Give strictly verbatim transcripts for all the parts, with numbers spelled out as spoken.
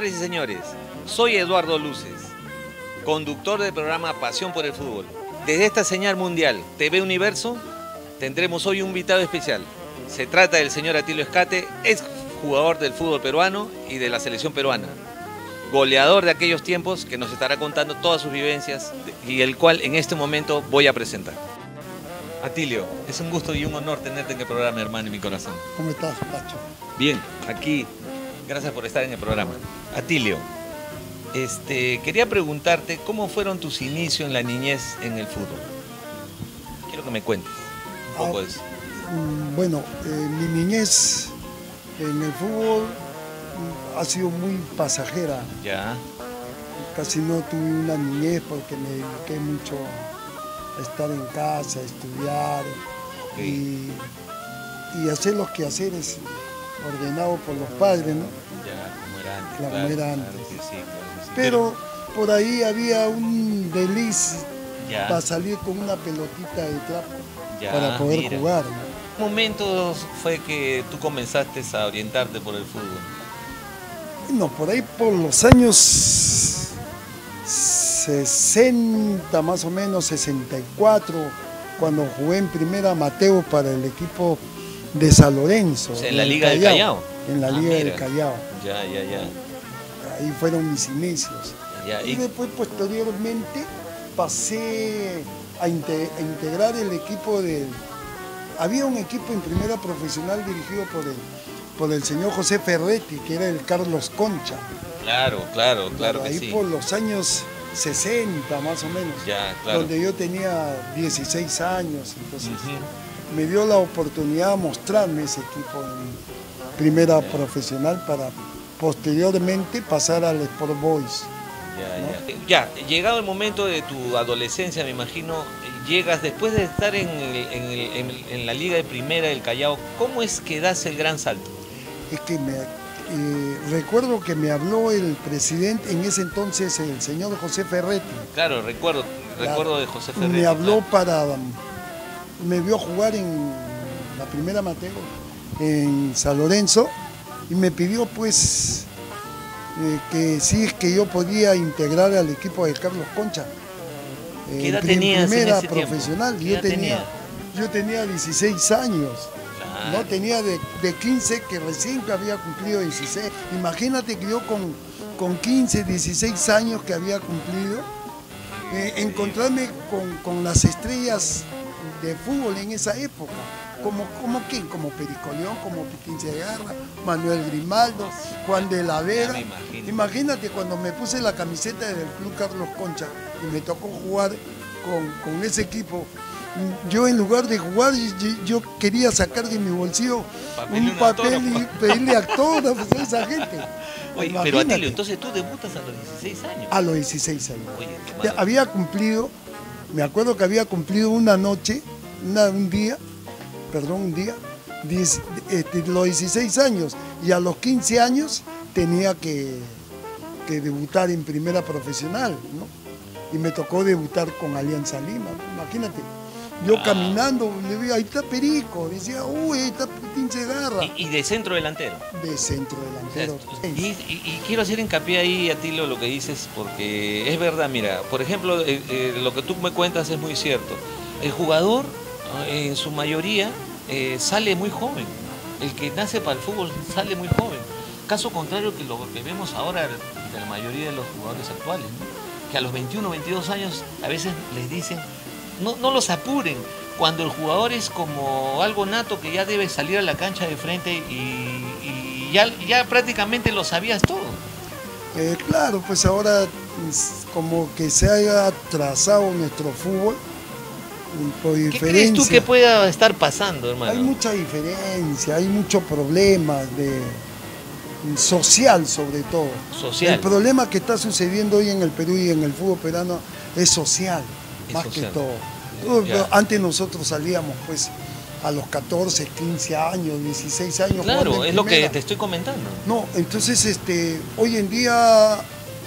Señores y señores, soy Eduardo Luces, conductor del programa Pasión por el Fútbol. Desde esta señal mundial, T V Universo, tendremos hoy un invitado especial. Se trata del señor Atilio Escate, ex jugador del fútbol peruano y de la selección peruana. Goleador de aquellos tiempos que nos estará contando todas sus vivencias y el cual en este momento voy a presentar. Atilio, es un gusto y un honor tenerte en el programa, hermano, en mi corazón. ¿Cómo estás, Pacho? Bien, aquí, gracias por estar en el programa. Atilio, este, quería preguntarte cómo fueron tus inicios en la niñez en el fútbol. Quiero que me cuentes un poco ah, de eso. Bueno, eh, mi niñez en el fútbol ha sido muy pasajera. Ya. Casi no tuve una niñez porque me dediqué mucho a estar en casa, a estudiar, okay, y, y hacer los quehaceres ordenados por los padres, ¿no? Ya, como era antes. Claro, Claro, como era claro antes. que sí, claro que sí. Pero, Pero por ahí había un deliz ya, para salir con una pelotita de trapo ya, para poder mira. jugar, ¿no? ¿Qué momentos fue que tú comenzaste a orientarte por el fútbol? No, por ahí por los años sesenta, más o menos, sesenta y cuatro, cuando jugué en primera amateur para el equipo de San Lorenzo. O sea, en la Liga del Callao. En la Ah, Liga mira. del Callao. Ya, ya, ya. Ahí fueron mis inicios. ya Y y... después, posteriormente, pasé a, inte a integrar el equipo del... Había un equipo en primera profesional dirigido por el, por el señor José Ferretti, que era el Carlos Concha. Claro, claro, claro que ahí sí. por los años sesenta más o menos, Ya, claro. donde yo tenía dieciséis años, entonces Uh-huh. me dio la oportunidad de mostrarme ese equipo en primera Ya. profesional para posteriormente pasar al Sport Boys. Ya, ¿no? ya. ya, llegado el momento de tu adolescencia, me imagino, llegas después de estar en, el, en, el, en, el, en la Liga de Primera del Callao, ¿cómo es que das el gran salto? Es que me, eh, recuerdo que me habló el presidente, en ese entonces el señor José Ferretti. Claro, recuerdo, Claro, recuerdo de José Ferretti. me habló claro. para, me vio jugar en la primera amateur en San Lorenzo y me pidió pues eh, que si es que yo podía integrar al equipo de Carlos Concha. Eh, ¿Qué edad en tenías en primera ese tiempo? profesional. ¿Qué Yo edad tenía, tenía? yo tenía dieciséis años. Claro. No tenía de, de quince, que recién que había cumplido dieciséis. Imagínate que yo con, con quince, dieciséis años que había cumplido, eh, encontrarme con, con las estrellas de fútbol en esa época. Como, como quién, como Perico León, como Pitín Segarra, Manuel Grimaldo, Juan de la Vera. Ya me imagino. Imagínate cuando me puse la camiseta del Club Carlos Concha y me tocó jugar con, con ese equipo. Yo en lugar de jugar, yo, yo quería sacar de mi bolsillo Papel un papel autógrafo. y pedirle autógrafos a esa gente. Oye, Imagínate. pero Atilio, entonces tú debutas a los dieciséis años. A los dieciséis años. Oye, qué Ya malo. había cumplido, me acuerdo que había cumplido una noche, una, un día, perdón, un día, diez, este, los dieciséis años, y a los quince años tenía que, que debutar en primera profesional, ¿no? Y me tocó debutar con Alianza Lima, ¿no? Imagínate. Yo Ah. caminando, le veía, ahí está Perico, decía, uy, ahí está Pitín Segarra, Y, y de centro delantero. de centro O sea, delantero. y, y- y quiero hacer hincapié ahí, Atilio, lo que dices, porque es verdad, mira, por ejemplo, eh, eh, lo que tú me cuentas es muy cierto. El jugador, eh, en su mayoría, eh, sale muy joven. El que nace para el fútbol sale muy joven. Caso contrario que lo que vemos ahora de la mayoría de los jugadores actuales, ¿no? Que a los veintiuno, veintidós años a veces les dicen, no, no los apuren, cuando el jugador es como algo nato que ya debe salir a la cancha de frente y, y ya, ya prácticamente lo sabías todo. Eh, claro, pues ahora es como que se haya atrasado nuestro fútbol por ¿Qué diferencia. crees tú que pueda estar pasando, hermano? Hay mucha diferencia, hay muchos problemas de social sobre todo. Social. El problema que está sucediendo hoy en el Perú y en el fútbol peruano es social, Es más social. que todo. Ya. Antes nosotros salíamos pues a los catorce, quince años, dieciséis años. Claro, jugando en es lo que primera. te estoy comentando. No, entonces este, hoy en día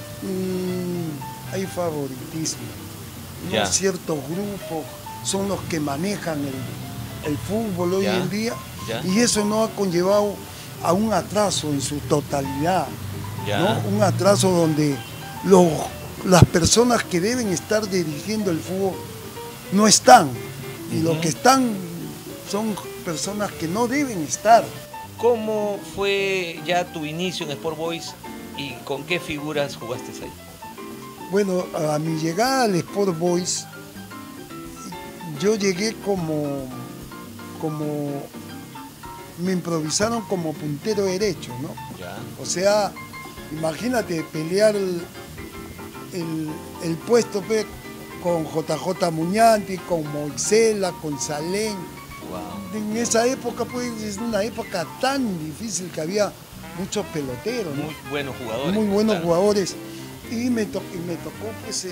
mmm, hay favoritismo. ¿No? Ya. Ciertos grupos son los que manejan el, el fútbol hoy Ya. en día Ya. y eso no ha conllevado a un atraso en su totalidad. Ya. ¿no? Un atraso donde los, las personas que deben estar dirigiendo el fútbol no están. Y uh-huh. los que están son personas que no deben estar. ¿Cómo fue ya tu inicio en Sport Boys y con qué figuras jugaste ahí? Bueno, a mi llegada al Sport Boys, yo llegué como, como, me improvisaron como puntero derecho, ¿no? Ya. O sea, imagínate pelear el, el, el puesto pe, con J J Muñanti, con Moisela, con Salén. Wow. En esa época, pues, es una época tan difícil que había muchos peloteros, ¿no? Muy buenos jugadores. Muy buenos claro. jugadores. Y me, to y me tocó, pues, eh,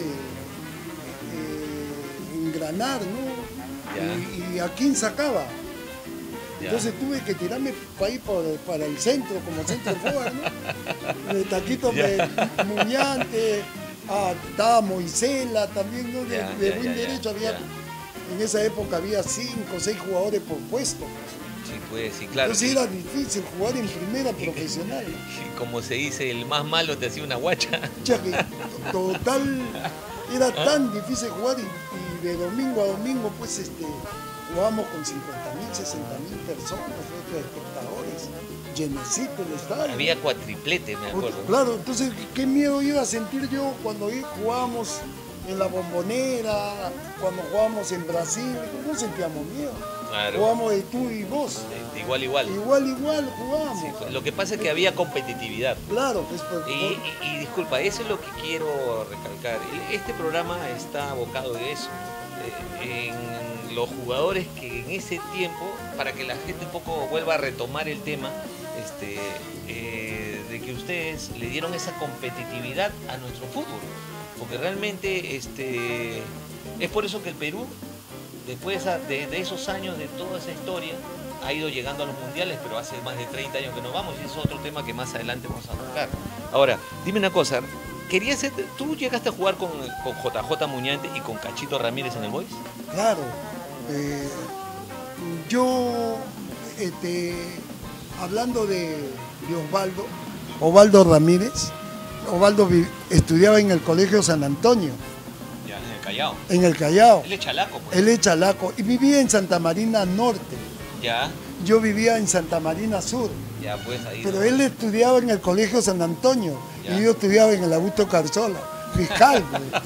eh, engranar, ¿no? Y, y a quién sacaba. Ya. Entonces tuve que tirarme para ir por, para el centro, como centro forward, ¿no? De taquito Muñante, ah, estaba Moisela también, ¿no? De, ya, de ya, buen ya, derecho ya, había, ya. En esa época había cinco o seis jugadores por puesto. Sí, pues, sí, claro. Entonces sí. era difícil jugar en primera profesional. Y como se dice, el más malo te hacía una guacha. Ya que total, era tan difícil jugar y, y de domingo a domingo, pues, este, jugábamos con cincuenta mil, sesenta mil personas, otros espectadores, llenecito el estadio. Había cuatriplete, me acuerdo. Claro, entonces, ¿qué miedo iba a sentir yo cuando jugábamos en la Bombonera, cuando jugábamos en Brasil? No sentíamos miedo. Claro. Jugábamos de tú y vos. De, de igual, igual. Igual, igual jugábamos. Sí, lo que pasa es que había competitividad. Claro. Pues, por, y, y, y disculpa, eso es lo que quiero recalcar. Este programa está abocado de eso. En los jugadores que en ese tiempo, para que la gente un poco vuelva a retomar el tema, este, eh, de que ustedes le dieron esa competitividad a nuestro fútbol. Porque realmente este, es por eso que el Perú, después de, de esos años, de toda esa historia, ha ido llegando a los mundiales, pero hace más de treinta años que no vamos, y eso es otro tema que más adelante vamos a tocar. Ahora, dime una cosa, ¿querías ser, ¿tú llegaste a jugar con, con J J Muñante y con Cachito Ramírez en el Boys? Claro. Eh, yo, este, hablando de, de Osvaldo, Osvaldo Ramírez, Osvaldo estudiaba en el Colegio San Antonio. Ya, en el Callao. En el Callao. Él es chalaco, pues. Él es chalaco. Y vivía en Santa Marina Norte. Ya. Yo vivía en Santa Marina Sur. Ya, pues ahí. Pero él estudiaba en el Colegio San Antonio. Ya. Y yo estudiaba en el Augusto Carzola, fiscal.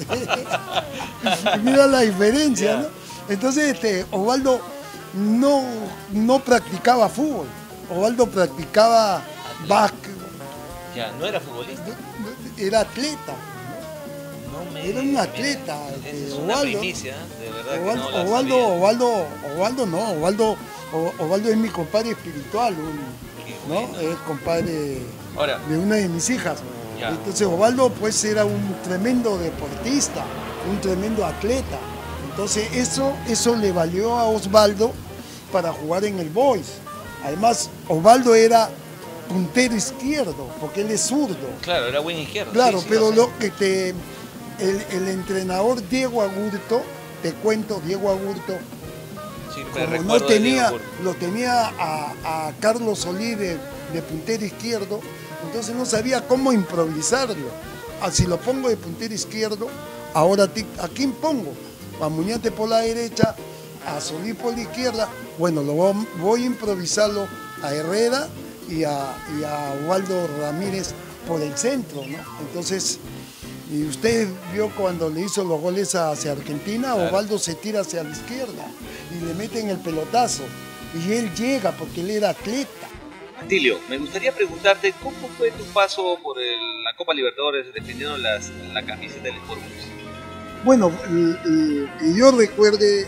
Mira la diferencia, ya. ¿No? Entonces, este, Osvaldo no, no practicaba fútbol. Osvaldo practicaba básquet. Ya, no era futbolista. Era atleta. No me, era un atleta. Mira, este, es Osvaldo, una primicia, de verdad. Osvaldo, que no Osvaldo, Osvaldo, Osvaldo no, Osvaldo, Osvaldo es mi compadre espiritual, un, ¿no? Bueno. Es compadre Ahora, de una de mis hijas. Ya. Entonces Osvaldo pues era un tremendo deportista, un tremendo atleta. Entonces eso, eso le valió a Osvaldo para jugar en el Boys. Además, Osvaldo era puntero izquierdo, porque él es zurdo. Claro, era buen izquierdo. Claro, sí, sí, pero lo, lo que te, el, el entrenador Diego Agurto, te cuento, Diego Agurto, sí, como no tenía, lo tenía a, a Carlos Solí de, de puntero izquierdo, entonces no sabía cómo improvisarlo. Ah, si lo pongo de puntero izquierdo, ahora ¿a quién pongo? A Muñante por la derecha, a Solí por la izquierda. Bueno, lo voy, voy a improvisarlo a Herrera y a, y a Osvaldo Ramírez por el centro, ¿no? Entonces, y usted vio cuando le hizo los goles hacia Argentina, claro. Osvaldo se tira hacia la izquierda y le meten el pelotazo. Y él llega porque él era atleta. Atilio, me gustaría preguntarte cómo fue tu paso por el, la Copa Libertadores defendiendo las, la camiseta del Sport Boys. Bueno, que yo recuerde,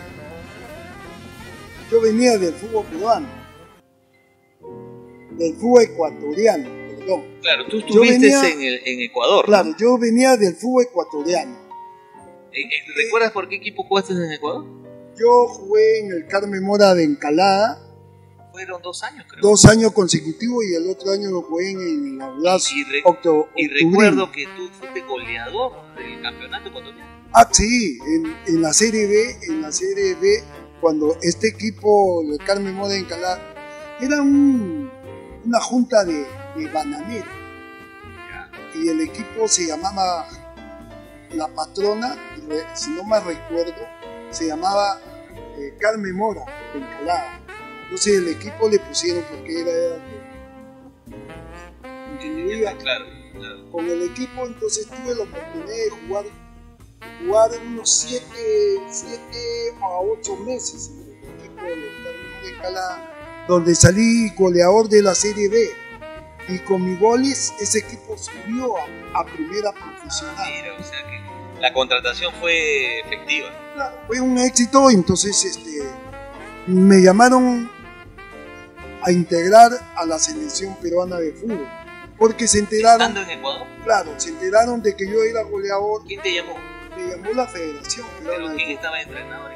yo venía del fútbol peruano, del fútbol ecuatoriano, perdón. Claro, tú estuviste venía, en, el, en Ecuador. Claro, ¿no? Yo venía del fútbol ecuatoriano. ¿Recuerdas por qué equipo jugaste en Ecuador? Yo jugué en el Carmen Mora de Encalada. Fueron dos años, creo. Dos años consecutivos y el otro año lo jugué en el Audaz. Y, re, Octo, y recuerdo que tú fuiste goleador del campeonato ecuatoriano. Ah, sí, en, en la Serie B, en la Serie B, cuando este equipo, el Carmen Mora de Encalada, era un, una junta de, de bananeros. y el equipo se llamaba La Patrona, si no me recuerdo, se llamaba eh, Carmen Mora, de Encalada. Entonces el equipo le pusieron porque era, era de ingeniería. Claro, claro. Con el equipo entonces tuve la oportunidad de jugar, jugar unos siete a ocho meses en el equipo de Carmen Mora de Encalada, donde salí goleador de la Serie B. Y con mis goles ese equipo subió a, a primera profesional. Mira, o sea que la contratación fue efectiva. Claro, fue un éxito, entonces este, me llamaron a integrar a la selección peruana de fútbol. Porque se enteraron. ¿Estando en Ecuador? Claro, se enteraron de que yo era goleador. ¿Quién te llamó? Me llamó la Federación Peruana. ¿Pero de quién Fútbol. estaba entrenador?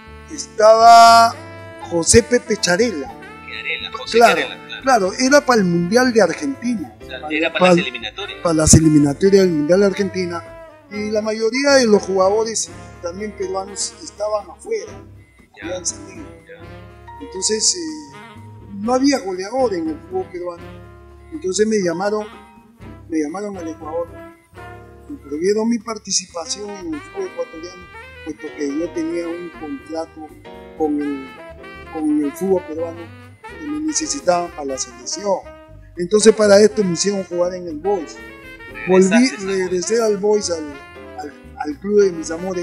Estaba José Pepe Charela. Chiarella, José Claro, Chiarella, claro. claro, era para el Mundial de Argentina. O sea, era para, las eliminatorias. Para las eliminatorias del Mundial de Argentina. Y la mayoría de los jugadores, también peruanos, estaban afuera. Ya, Habían salido. ya. Entonces, eh, no había goleador en el fútbol peruano. Entonces me llamaron, me llamaron al Ecuador. Y prohibieron mi participación en el fútbol ecuatoriano, puesto que yo tenía un contrato con el, con el fútbol peruano que me necesitaban para la selección. Entonces para esto me hicieron jugar en el Boys. Volví, regresé al Boys, al, al, al club de mis amores,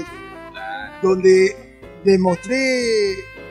donde demostré,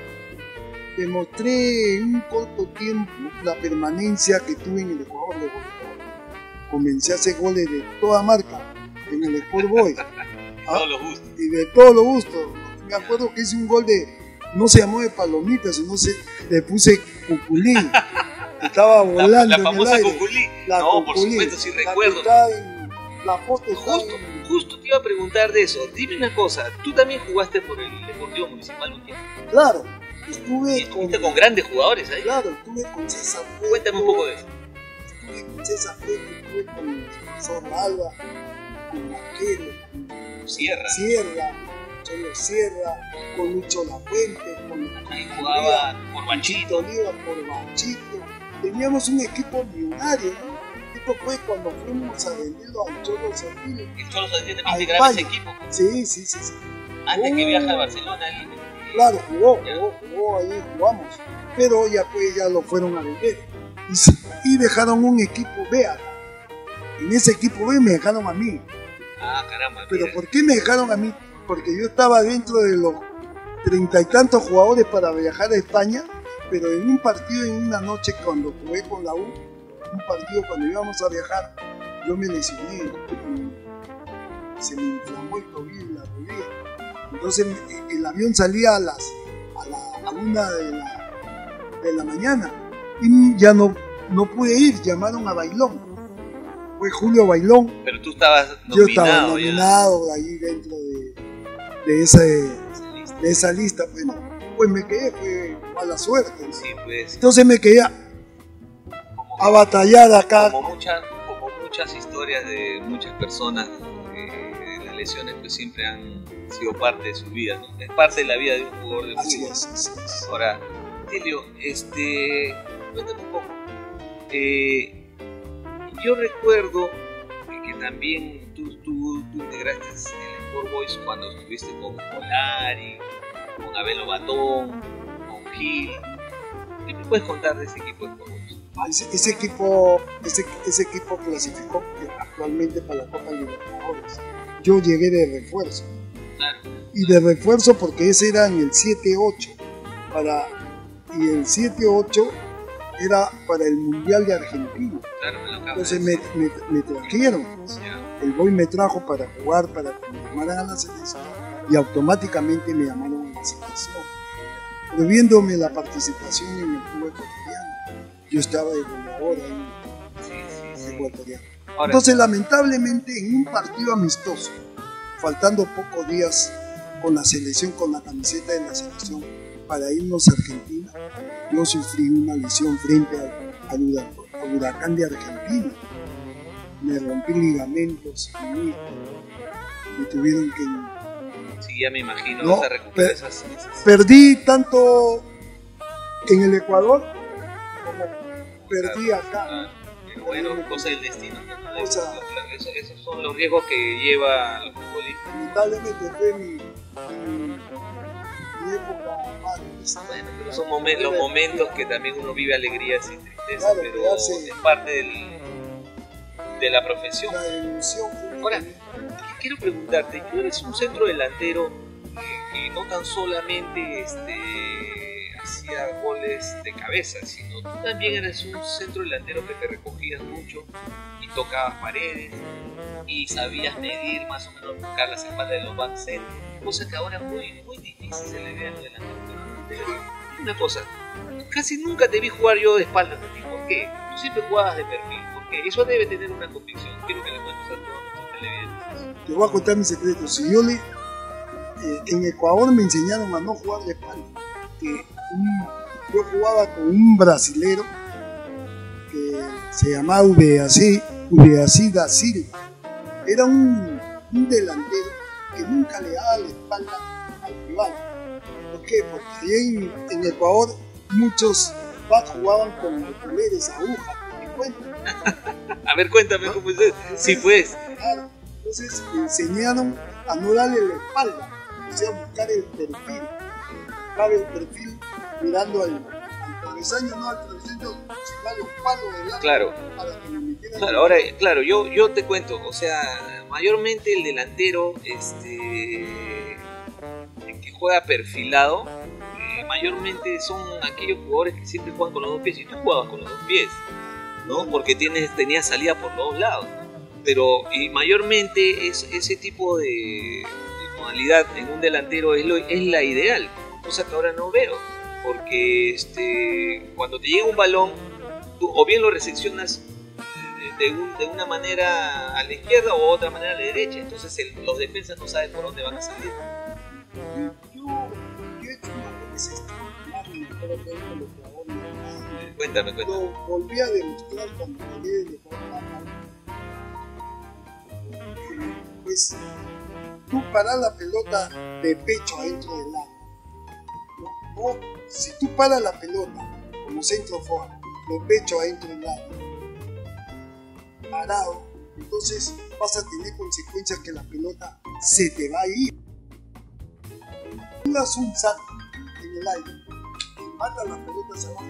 demostré en un corto tiempo la permanencia que tuve en el Ecuador de goleador. Comencé a hacer goles de toda marca en el Sport Boys. ¿Ah? Todos los gustos. Y de todos los gustos. Me acuerdo que hice un gol de, no se llamó de palomita, sino se, le puse cuculí. Estaba volando. La, la famosa cuculí. La no, cuculí. por supuesto, sí la recuerdo. En, la foto está justo, en... justo te iba a preguntar de eso. Dime una cosa, tú también jugaste por el Deportivo Municipal un tiempo. Claro, estuve y estuviste con, con grandes jugadores ahí. Claro, estuve con César Fresco. Cuéntame un poco de eso. Estuve con César Fresco, estuve con el profesor Alba, con Maquero, con Sierra. Sierra, Cholo Sierra, con Lucho Lafuente, con ahí jugaba por Banchito. Oliva, por Banchito. Teníamos un equipo millonario, ¿no? Esto fue cuando fuimos a venderlo al Cholo Sotil. El Cholo Sotil también integraba ese equipo. Sí, sí, sí, sí. Antes uh, que viaje a Barcelona. Ahí, claro, jugó, jugó, jugó, ahí jugamos. Pero ya pues ya lo fueron a vender. Y, y dejaron un equipo B acá. En ese equipo B me dejaron a mí. Ah, caramba. Pero mira. ¿por qué me dejaron a mí? Porque yo estaba dentro de los treinta y tantos jugadores para viajar a España, pero en un partido, en una noche cuando jugué con la U, un partido cuando íbamos a viajar, yo me lesioné, se me inflamó el tobillo y la rodilla. Entonces el avión salía a las a la a una de la, de la mañana y ya no, no pude ir, llamaron a Bailón. Fue Julio Bailón. Pero tú estabas nominado. Yo estaba nominado ya. Ahí dentro de, de, ese, de esa lista. Bueno, pues me quedé, fue mala suerte. ¿No? Sí, pues. Entonces me quedé a, como, a batallar acá. Como, mucha, como muchas historias de muchas personas, eh, las lesiones pues siempre han sido parte de su vida, ¿no? Es parte de la vida de un jugador de fútbol. Así es, así es. Ahora, Tilio, este, cuéntame un poco. Eh, Yo recuerdo que también tú, tú, tú integraste el Sport Boys cuando estuviste con Polari, con Abel Obatón, con Gil. ¿Qué me puedes contar de ese equipo de Sport Boys? Ese, ese, equipo, ese, ese equipo clasificó actualmente para la Copa Libertadores. Yo llegué de refuerzo. Claro. Y de refuerzo porque ese era en el siete ocho. Para, y el siete ocho era para el Mundial de Argentina. Claro, me lo acabo Entonces de me, me, me trajeron. Yeah. El Boy me trajo para jugar, para que me llamaran a la selección. Y automáticamente me llamaron a la selección. Prohibiéndome la participación en el fútbol ecuatoriano. Yo estaba de goleador ahí sí, sí, sí. ecuatoriano. Ahora, entonces, lamentablemente, en un partido amistoso, faltando pocos días con la selección, con la camiseta de la selección, para irnos a Argentina, yo sufrí una lesión frente al, al, al huracán de Argentina. Me rompí ligamentos y me, me tuvieron que... Sí, ya me imagino, no, esa recuperar per, esas, esas... Perdí tanto en el Ecuador como perdí acá. Ah, Pero bueno, cosa del destino. ¿No? Eso, eso, esos son los riesgos que lleva los futbolistas. Lamentablemente fue mi, mi, mi época más difícil. Bueno, pero son momen los momentos que también uno vive alegrías y tristezas, claro, pero hace, es parte del, de la profesión. La ilusión. Ahora, quiero preguntarte, tú eres un centro delantero que, que no tan solamente este, hacía goles de cabeza, sino tú también eres un centro delantero que te recogías mucho y tocabas paredes y sabías medir más o menos, buscar las espaldas de los backset, cosa que ahora es muy, muy difícil se le ve a los delanteros. Una cosa, casi nunca te vi jugar yo de espaldas a ti. ¿Por qué? Tú siempre jugabas de perfil. Porque eso debe tener una convicción. Quiero que le cuentes a todos nuestros televidentes. Te voy a contar mi secreto. Si yo le, eh, en Ecuador me enseñaron a no jugar de espalda. Que un, yo jugaba con un brasilero que se llamaba Ubeací, Ubeací da Silva. Era un, un delantero que nunca le daba la espalda al rival. ¿Por qué? Porque en, en Ecuador muchos backs jugaban con alfileres, agujas. A ver, cuéntame, ¿no? ¿Cómo es eso? Sí, pues. Claro. Entonces me enseñaron a no darle la espalda, o sea, buscar el perfil, buscar el perfil mirando al, al travesaño, no al travesaño, sino a los palos del lado. Claro. Para que me metieran. Claro, ahora, claro, yo, yo te cuento, o sea, mayormente el delantero, este, que juega perfilado, eh, mayormente son aquellos jugadores que siempre juegan con los dos pies, y tú jugabas con los dos pies, ¿no? Porque tienes, tenías salida por los dos lados. Pero y mayormente es, ese tipo de, de modalidad en un delantero es, lo, es la ideal, cosa que ahora no veo. Porque este, cuando te llega un balón, tú o bien lo recepcionas de, de, un, de una manera a la izquierda o otra manera a la derecha. Entonces el, los defensas no saben por dónde van a salir. Yo, yo he hecho una vez más mejor de los jugadores. Cuéntame, cuéntame. Lo volví a demostrar cuando llegué de forma. Pues tú paras la pelota de pecho adentro del área. No, no, si tú paras la pelota como centro forward de pecho adentro del área, parado, entonces vas a tener consecuencias que la pelota se te va a ir. Tú das un salto en el aire y matas la pelota hacia abajo,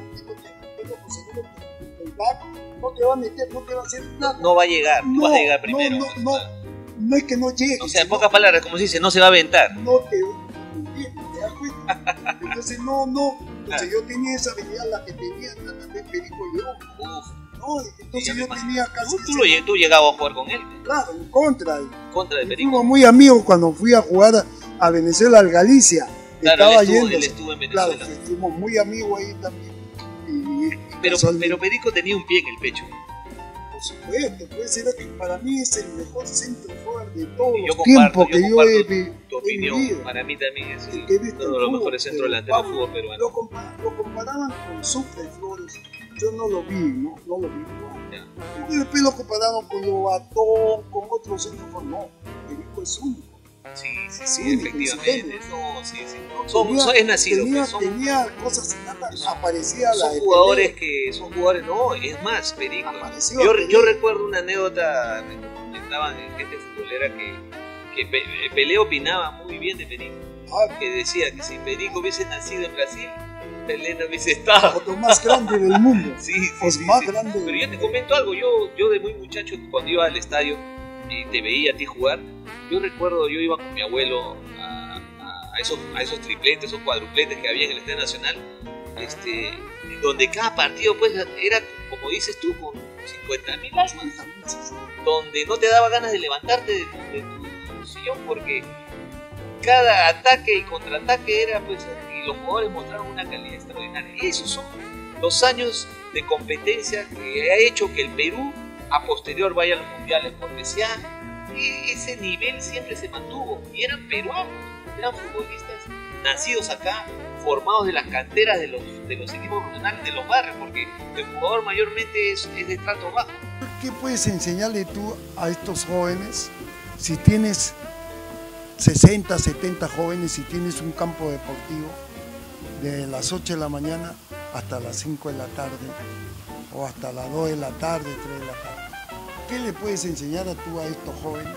seguro que el back no te va a meter, no te va a hacer nada. No va a llegar, no, vas a llegar primero. No, no, no. No es que no llegue. O sea, en pocas palabras, como se dice, no se va a aventar. No te entiendes, te das cuenta. Entonces, no, no. Entonces, yo tenía esa habilidad, la que tenía también Perico y yo. Uf. No, entonces yo tenía casi. Tú, tú, lo, tú llegabas a jugar con él. Claro, en contra. Contra de Perico. Fuimos muy amigos cuando fui a jugar a Venezuela, al Galicia. Claro, estaba él estuvo, yendo. Él estuvo en Venezuela. Claro, fuimos muy amigos ahí también. Y, y pero, pero Perico tenía un pie en el pecho. Por supuesto, puede ser que para mí es el mejor centro forward de todos los tiempos que yo he, tu opinión, vivido. Para mí también es el, el uno de los mejores centros delanteros del fútbol peruano. Lo, compar lo comparaban con Sucre Flores, yo no lo vi, no, no lo vi jugar. Y después lo compararon con Lobatón, con otros centros forward, no, Perico es único. Sí, sí, sí, efectivamente. No, sí, sí. Son, tenía, son, es nacido. Tenía, pues, son, tenía cosas aparecidas. Son la jugadores que son jugadores, no, es más, Perico. Yo, yo recuerdo una anécdota, me comentaban en gente futbolera que, que Pelé opinaba muy bien de Perico. Ah, que decía que si Perico hubiese nacido en Brasil, Pelé no hubiese estado. Lo más grande del mundo. Sí, sí, pues sí, más sí. grande. Pero yo te comento algo, yo, yo de muy muchacho, cuando iba al estadio y te veía a ti jugar, yo recuerdo, yo iba con mi abuelo a, a, a, esos, a esos tripletes o cuadrupletes que había en el Estadio Nacional, este, donde cada partido pues era, como dices tú, con cincuenta mil almas, donde no te daba ganas de levantarte de, de tu sillón porque cada ataque y contraataque era pues, y los jugadores mostraron una calidad extraordinaria. Y esos son los años de competencia que ha hecho que el Perú a posterior vaya a los mundiales, porque se ha ese nivel siempre se mantuvo y eran peruanos, eran futbolistas nacidos acá, formados de las canteras de los, de los equipos profesionales de los barrios, porque el jugador mayormente es, es de trato bajo. ¿Qué puedes enseñarle tú a estos jóvenes si tienes sesenta, setenta jóvenes, si tienes un campo deportivo de las ocho de la mañana hasta las cinco de la tarde o hasta las dos de la tarde, tres de la tarde. ¿Qué le puedes enseñar a tú a estos jóvenes?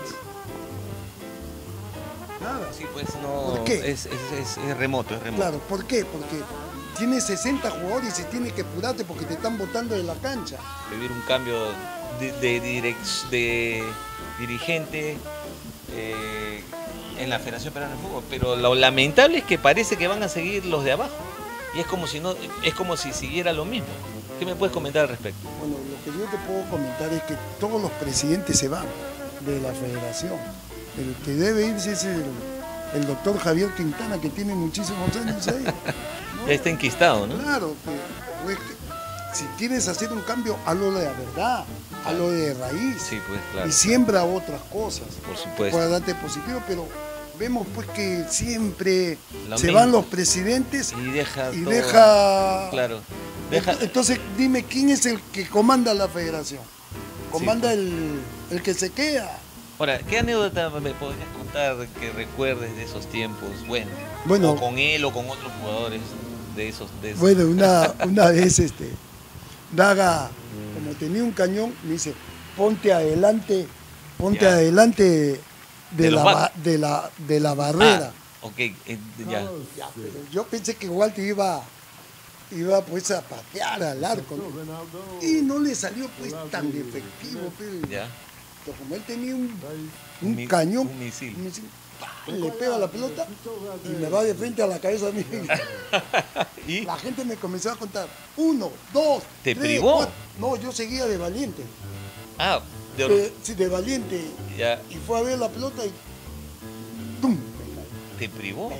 Nada. Sí, pues no. ¿Por qué? Es, es, es, es remoto, es remoto. Claro, ¿por qué? Porque tienes sesenta jugadores y tienes que apurarte porque te están botando de la cancha. Pedir un cambio de, de, direc- de dirigente eh, en la Federación Peruana de Fútbol, pero lo lamentable es que parece que van a seguir los de abajo y es como si no, es como si siguiera lo mismo. ¿Qué me puedes comentar al respecto? Bueno, lo que yo te puedo comentar es que todos los presidentes se van de la federación. El que debe irse es el, el doctor Javier Quintana, que tiene muchísimos años ahí. ¿No? Ya está enquistado, ¿no? Claro, que, pues, que si quieres hacer un cambio, hazlo de la verdad, hazlo de raíz. Sí, pues claro. Y siembra otras cosas. Por supuesto. Para darte positivo, pero vemos pues que siempre Lo se mismo. van los presidentes Y deja y todo- deja... Claro. Deja... Entonces dime, ¿quién es el que comanda la federación? Comanda el, el que se queda. Ahora, ¿qué anécdota me podrías contar que recuerdes de esos tiempos? Bueno, Bueno. o con él o con otros jugadores de esos. De esos. Bueno, una, una vez este, Daga, como tenía un cañón, me dice, ponte adelante, ponte Ya. adelante de, De los la, back. ba- de, la, de la barrera. Ah, ok, eh, ya. Ya, pero yo pensé que Walter iba, iba pues a patear al arco, ¿no? Y no le salió pues tan efectivo, pero, Ya. pero como él tenía un, un mi- cañón, un misil. ¡pah! Le pega la pelota y me va de frente a la cabeza a mí. ¿Y? La gente me comenzó a contar, uno, dos, ¿Te tres, privó? cuatro. No, yo seguía de valiente, Ah, de or- de, sí, de valiente, ya. y fue a ver la pelota y ¡tum! ¿Te privó?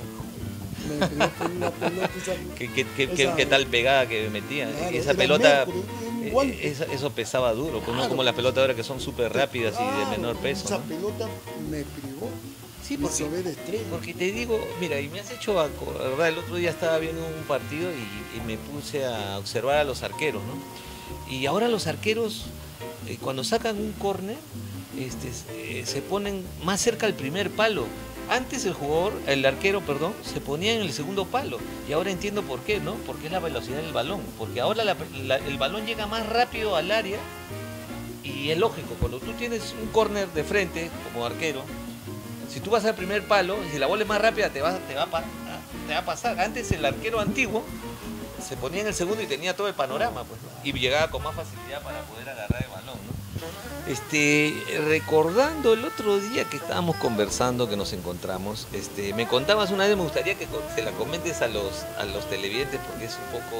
Me privó por una pelota esa. ¿Qué, qué, qué, Esa- qué- qué tal pegada que metía? Claro, Esa era pelota, Mercury, un eh, guante. eso, eso pesaba duro, pues no Claro. como las pelotas ahora que son súper rápidas y de Claro, menor peso. Esa ¿no? pelota me privó. Sí, me porque, hizo ver estrella. porque te digo, mira, y me has hecho acordar, el otro día estaba viendo un partido y, y me puse a observar a los arqueros, ¿no? Y ahora los arqueros, eh, cuando sacan un córner, este, eh, se ponen más cerca al primer palo. Antes el jugador, el arquero, perdón, se ponía en el segundo palo. Y ahora entiendo por qué, ¿no? Porque es la velocidad del balón. Porque ahora la- la- el balón llega más rápido al área. Y es lógico, cuando tú tienes un córner de frente como arquero, si tú vas al primer palo, si la bola es más rápida, te va, te va, a, pa- te va a pasar. Antes el arquero antiguo se ponía en el segundo y tenía todo el panorama, pues, ¿no? Y llegaba con más facilidad para poder agarrar el balón, ¿no? Este, recordando el otro día que estábamos conversando, que nos encontramos, este, me contabas una vez, me gustaría que co- se la comentes a los, a los televidentes porque es un poco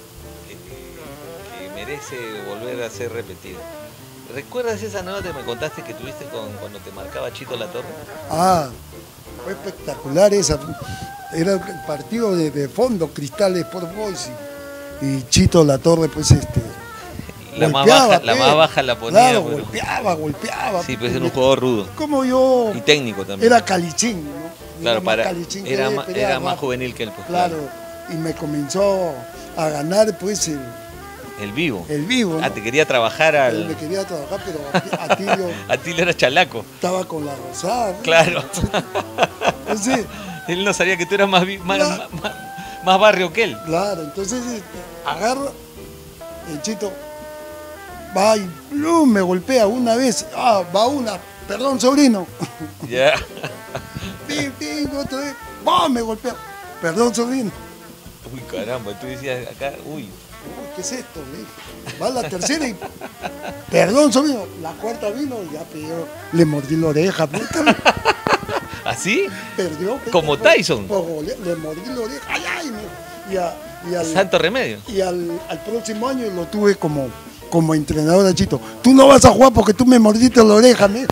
eh, que merece volver a ser repetida. ¿Recuerdas esa anécdota que me contaste que tuviste con, cuando te marcaba Chito La Torre? Ah, fue espectacular esa. Era el partido de, de fondo, Cristal Sport Boys y, y Chito La Torre, pues este. La más golpeaba, baja, la pe. más baja la ponía. Claro, pero- golpeaba, golpeaba. Sí, pues era un jugador rudo. Como yo. Y técnico también. Era Calichín, ¿no? Claro, Era más para, Calichín que era, él, más, pero era era más bajo. juvenil que él. Pues, Claro, y me comenzó a ganar pues el, El vivo. el vivo, ¿no? Ah, te quería trabajar Él me al... quería trabajar, pero a, a Tilio A ti le era chalaco. estaba con la rosada, ¿no? Claro. Entonces, Él no sabía que tú eras más, vi- más, Claro. más, más barrio que él. claro, entonces este, agarra el Chito, va y ¡plum! Me golpea una vez, ah, va una, perdón sobrino, Ya. pim, pim, otra vez, ¡bam! Me golpea, perdón sobrino. Uy, caramba, tú decías acá, uy. Uy, ¿qué es esto? Le dije. Va la tercera y, perdón sobrino, la cuarta vino y ya pidió, le mordí la oreja, puta, ¿Así? perdió. puta, Como por- Tyson. por golea- le mordí la oreja, ay, ay, me- y, a- y al, Santo remedio. y al, al próximo año lo tuve como, como entrenador a Chito. Tú no vas a jugar porque tú me mordiste la oreja, mijo.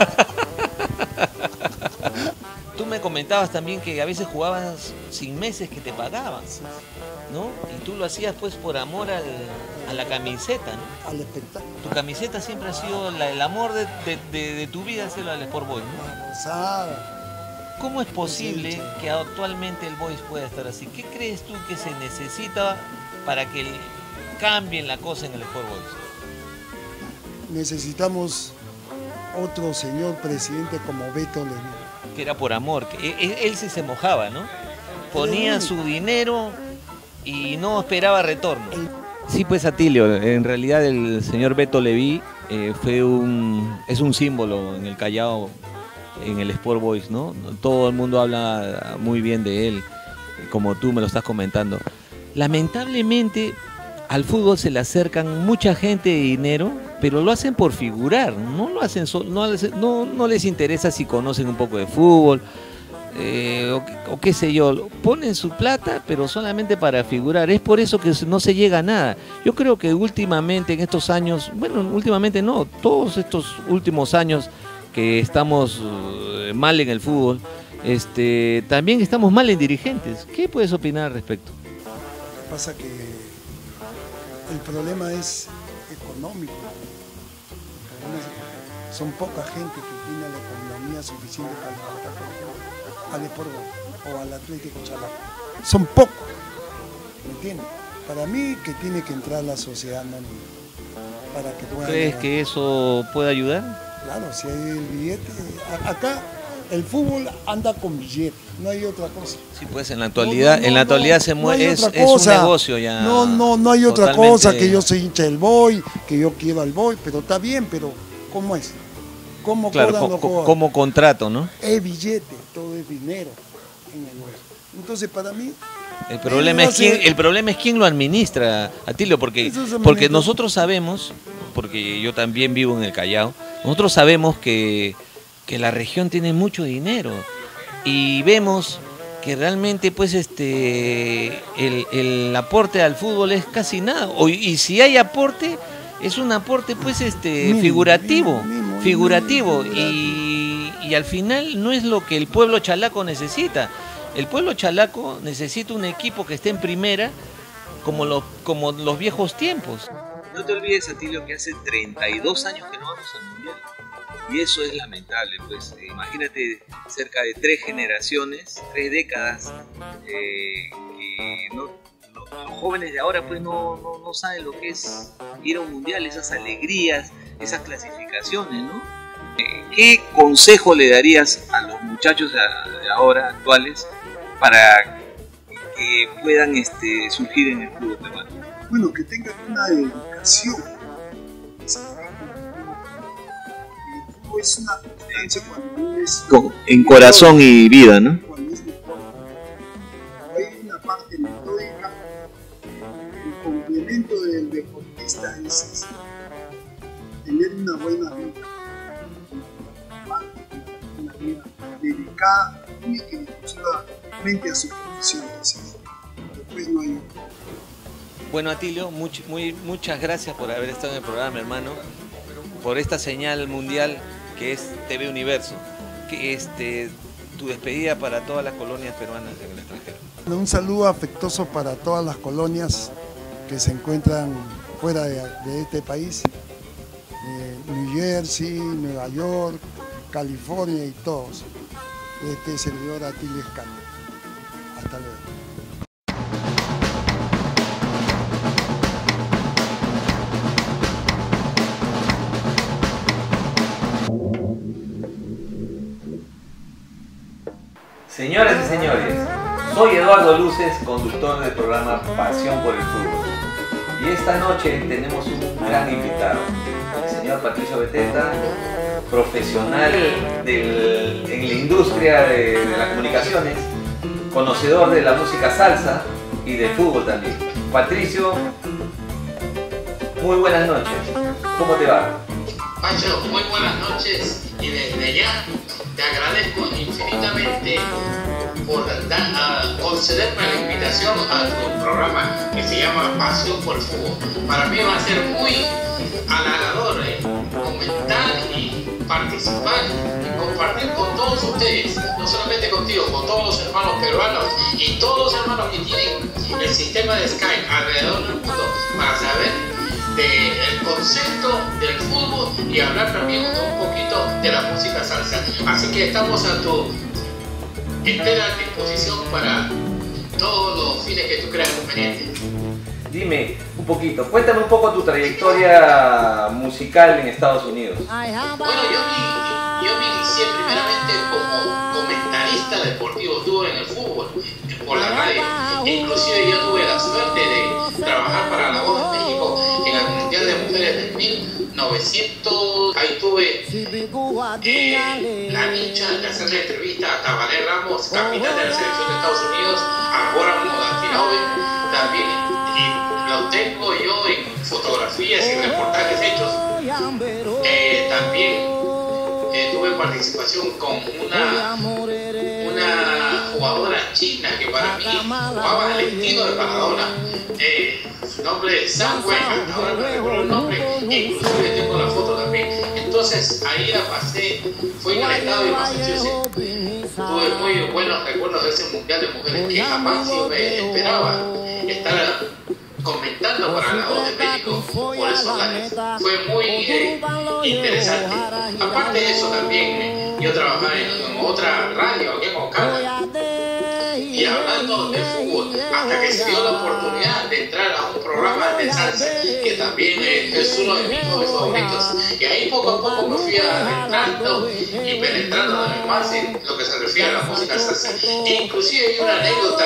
Tú me comentabas también que a veces jugabas sin meses que te pagaban, ¿no? Y tú lo hacías pues por amor al- a la camiseta, ¿no? Al espectáculo. Tu camiseta siempre ha sido la- el amor de, de- de- de tu vida, hacerlo al Sport Boys, ¿no? La rosada. ¿Cómo es posible que actualmente el Boys pueda estar así? ¿Qué crees tú que se necesita para que el- cambien la cosa en el Sport Boys? Necesitamos otro señor presidente como Beto Levín. Que era por amor, que él, él- él sí se mojaba, ¿no? Ponía único. su dinero y no esperaba retorno. El- Sí, pues Atilio, en realidad el señor Beto Leví eh, fue un, es un símbolo en el Callao, en el Sport Boys, ¿no? Todo el mundo habla muy bien de él, como tú me lo estás comentando. Lamentablemente al fútbol se le acercan mucha gente de dinero, pero lo hacen por figurar, no lo hacen, no, no, no les interesa si conocen un poco de fútbol. Eh, o, o qué sé yo, ponen su plata pero solamente para figurar, es por eso que no se llega a nada. Yo creo que últimamente en estos años, bueno, últimamente no, todos estos últimos años que estamos uh, mal en el fútbol, este, también estamos mal en dirigentes. ¿Qué puedes opinar al respecto? Lo que pasa que el problema es económico. Son poca gente que tiene la economía suficiente para levantar, por ejemplo, al Sport o al Atlético Chalaco. Son pocos, ¿me entiendes? Para mí que tiene que entrar la sociedad anónima para que pueda. ¿Crees levantar. que eso puede ayudar? Claro, si hay el billete. Acá el fútbol anda con billete, no hay otra cosa. Sí, pues en la actualidad, No, no, no, en la actualidad no, se no mueve, hay es, otra es un cosa. negocio ya. No, no, no hay otra totalmente... cosa que yo soy hincha del Boy, que yo quiero al Boy, pero está bien, pero ¿cómo es? ¿Cómo Claro, cobran co los co jugadores? como contrato, ¿no? Es billete, todo es dinero en el bolso. Entonces para mí... El problema, es quién, el problema es quién lo administra, Atilio, porque, porque nosotros sabemos, porque yo también vivo en el Callao, nosotros sabemos que, que la región tiene mucho dinero y vemos que realmente pues este el, el aporte al fútbol es casi nada, o, y si hay aporte, es un aporte pues este Mínimo, figurativo, mínimo, mínimo, figurativo, mínimo, y, y al final no es lo que el pueblo chalaco necesita. El pueblo chalaco necesita un equipo que esté en primera como los, como los viejos tiempos. No te olvides, Atilio, que hace treinta y dos años que no vamos al Mundial. Y eso es lamentable, pues imagínate cerca de tres generaciones, tres décadas, eh, que no, no, los jóvenes de ahora pues no, no, no saben lo que es ir a un Mundial, esas alegrías, esas clasificaciones, ¿no? Eh, ¿Qué consejo le darías a los muchachos de ahora, actuales, para que puedan este, surgir en el fútbol peruano? Bueno, que tengan una educación. El fútbol es una constancia cuando es... Con, en corazón y vida, ¿no? Cuando es deporte. Hay una parte metódica. El complemento del deportista es, es tener una buena vida. Una vida dedicada única y exclusivamente a su profesión. Después no hay otro. Bueno, Atilio, much, muy, muchas gracias por haber estado en el programa, hermano, por esta señal mundial que es T V Universo, que este, tu despedida para todas las colonias peruanas en el extranjero. Un saludo afectuoso para todas las colonias que se encuentran fuera de, de este país, eh, New Jersey, Nueva York, California y todos. Este servidor Atilio Escano. Hasta luego. Señoras y señores, soy Eduardo Luces, conductor del programa Pasión por el Fútbol. Y esta noche tenemos un gran invitado, el señor Patricio Beteta, profesional del, en la industria de, de las comunicaciones, conocedor de la música salsa y del fútbol también. Patricio, muy buenas noches. ¿Cómo te va? Pacho, muy buenas noches y desde ya te agradezco infinitamente por dar, a concederme la invitación a tu programa que se llama Pasión por el Fútbol. Para mí va a ser muy halagador eh, comentar y participar y compartir con todos ustedes, no solamente contigo, con todos los hermanos peruanos y todos los hermanos que tienen el sistema de Skype alrededor del mundo para saber del concepto del fútbol y hablar también un poquito de la música salsa. Así que estamos a tu entera disposición para todos los fines que tú creas convenientes. Dime un poquito, cuéntame un poco tu trayectoria musical en Estados Unidos. Bueno, yo me, yo me inicié primeramente como comentarista deportivo, estuve en el fútbol, por la radio, e inclusive yo tuve la suerte de trabajar para La Voz de México novecientos, ahí tuve eh, la dicha de hacer la entrevista a Tabaré Ramos, capitán de la selección de Estados Unidos, a Goran Modafinov, también, y lo tengo yo en fotografías y reportajes hechos. Eh, también eh, tuve participación con una, una jugadora china que para mí jugaba al estilo de Maradona. Eh, su nombre es Zhang Wei, ahora no recuerdo el nombre, inclusive tengo la foto también. Entonces ahí la pasé, fue en el estado de Massachusetts. Tuve muy buenos recuerdos de ese mundial de mujeres que jamás yo me esperaba estar comentando para la voz de México por esos años. Fue muy eh, interesante. Aparte de eso también eh, yo trabajaba en, en otra radio aquí en Ocala, y hablando de fútbol, hasta que se dio la oportunidad de entrar a un programa de salsa que también eh, es uno de mis hobbies favoritos, y ahí poco a poco me fui adentrando y penetrando más en lo que se refiere a la música salsa. E inclusive hay una anécdota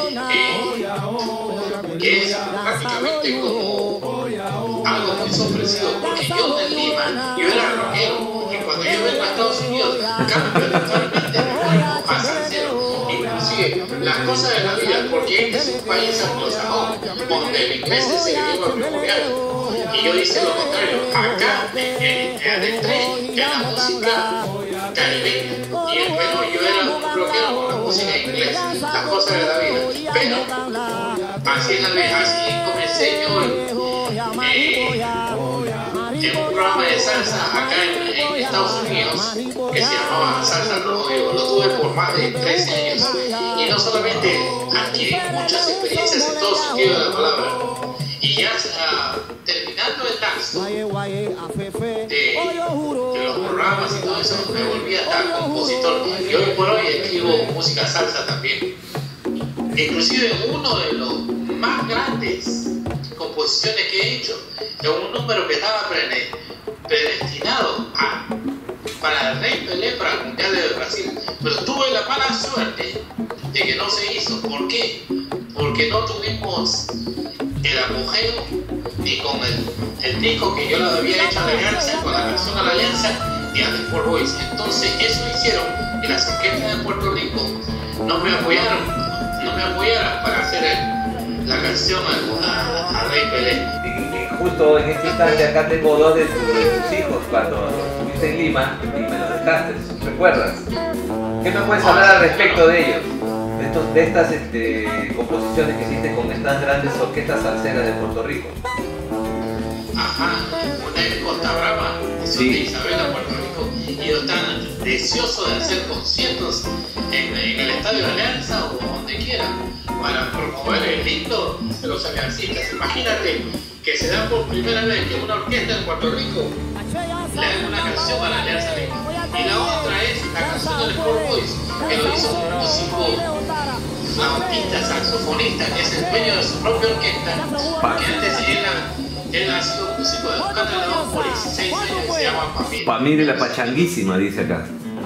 eh, que es prácticamente como algo muy sorpresivo, porque yo en Lima, yo era rockero, y cuando yo vengo a Estados Unidos cambio eventualmente de cuerpo a salsero. Inclusive las cosas de la vida, porque este es un país anglosajón donde el inglés es el idioma primordial, y yo hice lo contrario. Acá me adentré en la música caribeña, y en Perú yo era un rockero con la música en inglés, las cosas de la vida. Pero así, en la, así comencé yo eh, en un programa de salsa acá en, en Estados Unidos que se llamaba Salsa Rodeo. Lo tuve por más de trece años, y no solamente adquirí muchas experiencias en todo sentido de la palabra, y ya uh, terminando el taxo de, de los programas y todo eso, me volví hasta compositor, y hoy por hoy escribo música salsa también. Inclusive uno de los más grandes composiciones que he hecho es un número que estaba predestinado a, para el Rey Pelé, para el Mundial de Brasil, pero tuve la mala suerte de que no se hizo. ¿Por qué? Porque no tuvimos el apogeo ni con el, el disco que yo lo había hecho a la Alianza, con la canción a la Alianza, ni a The Sport Boys. Entonces eso hicieron que las orquestas de Puerto Rico no me apoyaron, no me apoyaran para hacer el, la canción a, a, a Rey Pelé. Justo en este instante acá tengo dos de tus, de tus hijos cuando estuviste en Lima y me los dejaste, ¿recuerdas? ¿Qué me puedes hablar al respecto de ellos? De, estos, de estas este, composiciones que hiciste con estas grandes orquestas salseras de Puerto Rico. Ajá, una en Costa Brava, sí, de Isabela, Puerto Rico, y ellos están deseosos de hacer conciertos en, en el Estadio de Alianza o donde quieran para promover el lindo de los aliancistas. Imagínate que se da por primera vez que una orquesta en Puerto Rico le haga una canción a la Alianza Lima. Y la otra es la canción del Sport Boys, que lo hizo un músico flautista, saxofonista, que es el dueño de su propia orquesta, que antes él, él ha sido músico de un catalán por dieciséis años, que se llama Pamir. Pamir y la Pachanguísima, dice acá.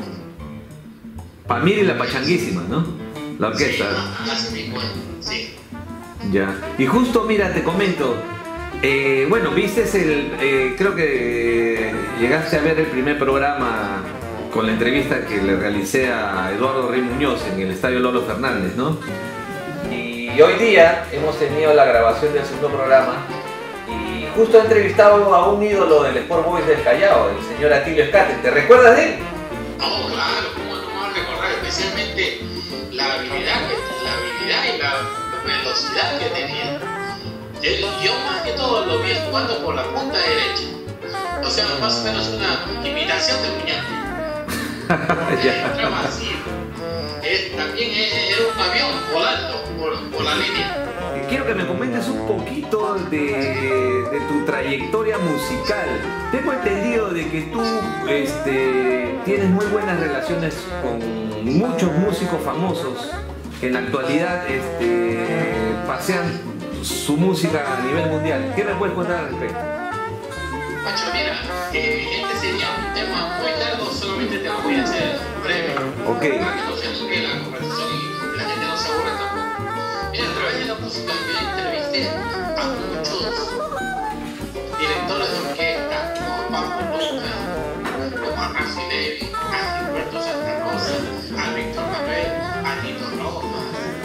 Pamir y la Pachanguísima, ¿no? La orquesta. Sí, así mismo, sí. Ya. Y justo, mira, te comento. Eh, bueno, viste el, eh, creo que llegaste a ver el primer programa con la entrevista que le realicé a Eduardo Rey Muñoz en el Estadio Lolo Fernández, ¿no? Y hoy día hemos tenido la grabación del segundo programa y justo he entrevistado a un ídolo del Sport Boys del Callao, el señor Atilio Escate. ¿Te recuerdas de él? Oh, claro, cómo no me voy a recordar, especialmente la habilidad, la habilidad y la velocidad que tenía. Él, yo más que todo lo vi jugando por la punta derecha, o sea, más o menos una imitación de Muñante. Entraba así. Es, también era un avión volando por, por la línea. Quiero que me comentes un poquito de, de tu trayectoria musical. Tengo entendido de que tú este, tienes muy buenas relaciones con muchos músicos famosos que en la actualidad este, pasean su música a nivel mundial. ¿Qué me puedes contar al respecto? Pacho, mira, eh, este sería un tema muy largo, solamente te lo voy a hacer breve. Ok. Para que no se alargue la conversación y la gente no se aburra tampoco. Mira, a través de la música yo entrevisté a muchos directores de orquesta, como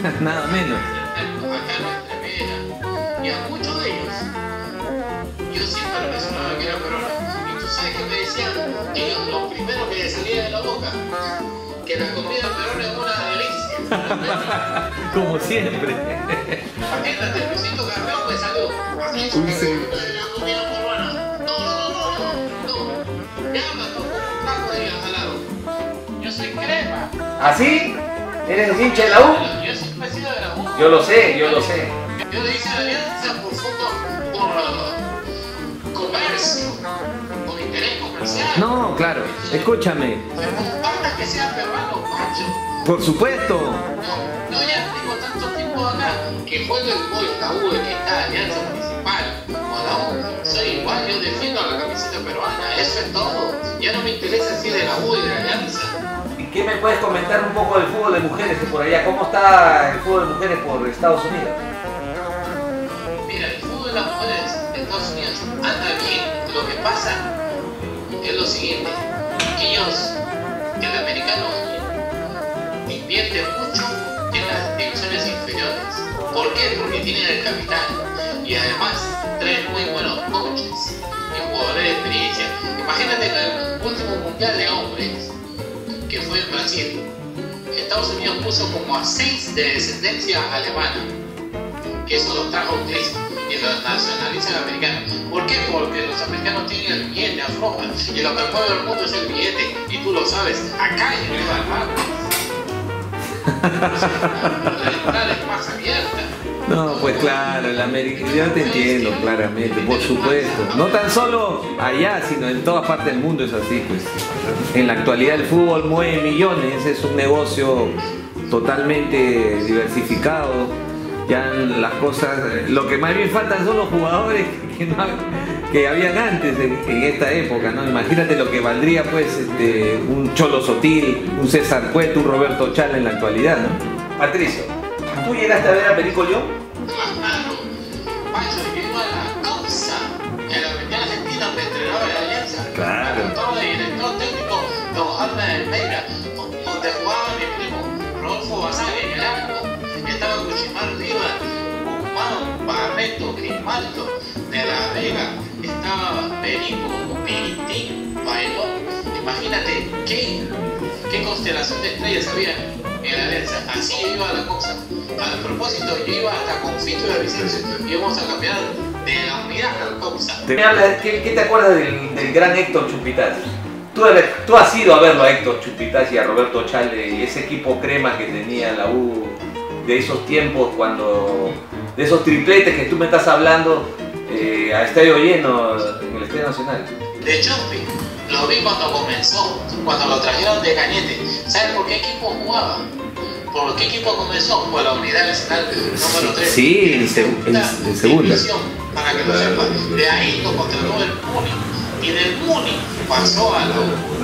Nada menos. Acá en nuestra Mera. Y a muchos de ellos, yo siempre mencionaba que era peruano. Y tú sabes que me decían, ellos lo primero que les salía de la boca, que la comida peruana es una delicia. Como siempre. Imagínate, Luisito Carreón me salió. Un sí. La comida peruana. No, no, no, no, no. Ya me tocó un taco de salado. Yo soy crema. ¿Así? ¿Eres hincha de la U? Yo siempre he sido de la U. Yo lo sé, yo lo sé. Yo le hice la alianza por fútbol, por uh, comercio, por interés comercial. No, claro, escúchame. Pero no falta que sea peruano, macho. Por supuesto. No, yo ya tengo tanto tiempo acá que juego el gol, la U, que está alianza municipal con la U. Soy igual, yo defiendo a la camiseta peruana, eso es todo. Ya no me interesa si de la U y de la alianza. ¿Y qué me puedes comentar un poco del fútbol de mujeres de por allá? ¿Cómo está el fútbol de mujeres por Estados Unidos? Mira, el fútbol de las mujeres de Estados Unidos anda bien. Lo que pasa es lo siguiente, que ellos, el americano, invierte mucho en las divisiones inferiores. ¿Por qué? Porque tienen el capital y además traen muy buenos coaches y jugadores de experiencia. Imagínate que el último mundial de hombres, que fue en Brasil, Estados Unidos puso como a seis de descendencia alemana, que eso los trajo a ustedes y los nacionalistas americanos. ¿Por qué? Porque los americanos tienen el billete, aflojan, y lo que mueve el mundo es el billete, y tú lo sabes, acá en el la entrada es más abierta. No, pues claro, el América, yo te entiendo claramente, por supuesto. No tan solo allá, sino en todas partes del mundo es así, pues. En la actualidad el fútbol mueve millones, es un negocio totalmente diversificado. Ya las cosas, lo que más bien faltan son los jugadores que, no, que habían antes en, en esta época, ¿no? Imagínate lo que valdría pues este, un Cholo Sotil, un César Cueto, un Roberto Chala en la actualidad, ¿no? Patricio, ¿tú llegaste a ver a Perico León? Claro, Pancho, yo iba a la causa, en la Avenida Argentina, donde entrenaba en la Alianza. Claro. Todo el director técnico, don Arna Meira, donde jugaba mi primo Rodolfo Basal en el arco. Estaba Cuchimar Rivas, Guzmán, Barreto, Grimaldo, de la Vega, estaba Perico, Piritín, Bailón. Imagínate qué, qué constelación de estrellas había en la Alianza. Así yo iba a la cosa. A propósito, yo iba hasta Confito de Vicencio y íbamos a cambiar de la unidad a la causa. ¿Qué, qué te acuerdas del, del gran Héctor Chupitaz? Tú, tú has ido a verlo a Héctor Chupitaz y a Roberto Chale y ese equipo crema que tenía la U de esos tiempos, cuando de esos tripletes que tú me estás hablando, eh, a estadio lleno en el Estadio Nacional. De Chumpi, lo vi cuando comenzó, cuando lo trajeron de Cañete. ¿Sabes por qué equipo jugaba? ¿Por qué equipo comenzó? Por la Unidad Nacional número tres. Sí, en, seg en, en segunda. Para que lo sepas. De ahí lo contrató el Muni. Y del Muni pasó a la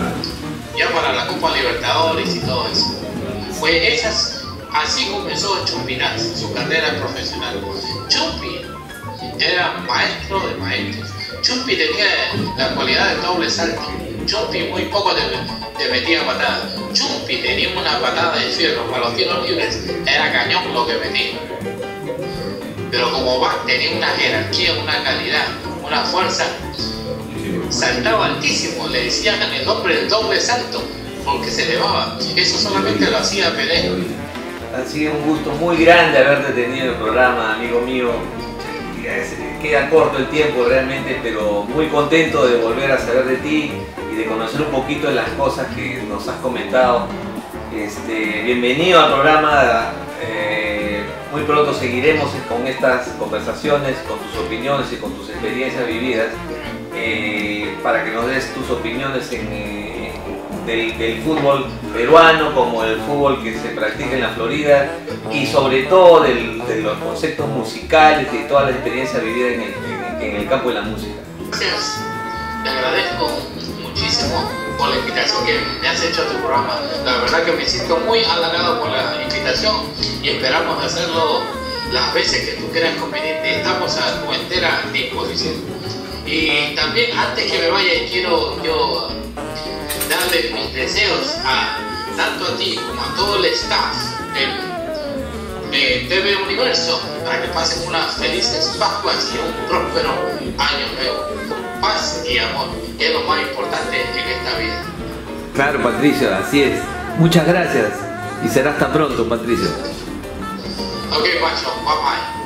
U. Ya para la Copa Libertadores y todo eso. Fue esas. Así comenzó Chumpinaz, su carrera profesional. Chumpi era maestro de maestros. Chumpi tenía la cualidad de doble salto. Chumpi muy poco te, te metía patada. Chumpi tenía una patada de fierro para los tiros libres. Era cañón lo que metía. Pero como va, tenía una jerarquía, una calidad, una fuerza. Saltaba altísimo. Le decían el nombre del doble salto porque se elevaba. Eso solamente lo hacía Pelé. Ha sido un gusto muy grande haberte tenido en el programa, amigo mío. Queda corto el tiempo realmente, pero muy contento de volver a saber de ti y de conocer un poquito de las cosas que nos has comentado. Este, bienvenido al programa. Eh, muy pronto seguiremos con estas conversaciones, con tus opiniones y con tus experiencias vividas, eh, para que nos des tus opiniones en, eh, del, del fútbol peruano, como el fútbol que se practica en la Florida, y sobre todo del, de los conceptos musicales y toda la experiencia vivida en el, en, en el campo de la música. Gracias, te agradezco muchísimo por la invitación que me has hecho a tu programa. La verdad que me siento muy halagado por la invitación y esperamos hacerlo las veces que tú quieras conveniente. Estamos a tu entera disposición. Y también, antes que me vaya, quiero yo darle mis deseos a tanto a ti como a todo el staff del de T V Universo para que pasen unas felices Pascuas y un próspero año nuevo. Paz y amor, que es lo más importante en esta vida. Claro, Patricio, así es. Muchas gracias y será hasta pronto, Patricio. Ok, Pancho, bye bye.